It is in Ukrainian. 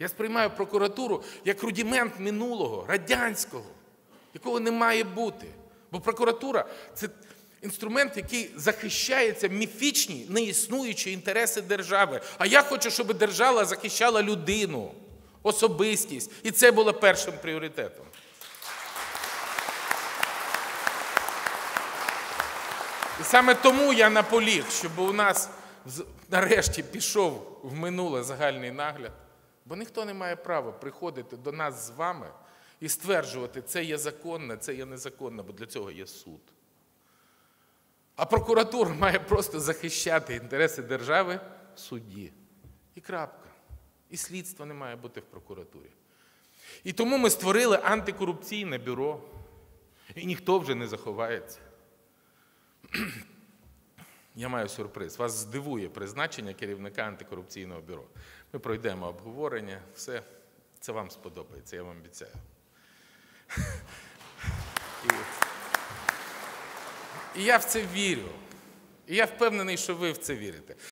Я сприймаю прокуратуру як рудимент минулого, радянського, якого не має бути. Бо прокуратура – це інструмент, який захищається міфічні, неіснуючі інтереси держави. А я хочу, щоб держава захищала людину, особистість. І це було першим пріоритетом. І саме тому я наполіг, щоб у нас нарешті пішов в минуле загальний нагляд. Бо ніхто не має права приходити до нас з вами і стверджувати, це є законне, це є незаконне, бо для цього є суд. А прокуратура має просто захищати інтереси держави в суді. І крапка. І слідства не має бути в прокуратурі. І тому ми створили антикорупційне бюро. І ніхто вже не заховається. Я маю сюрприз. Вас здивує призначення керівника антикорупційного бюро. Ми пройдемо обговорення, все. Це вам сподобається, я вам обіцяю. І я в це вірю. І я впевнений, що ви в це вірите.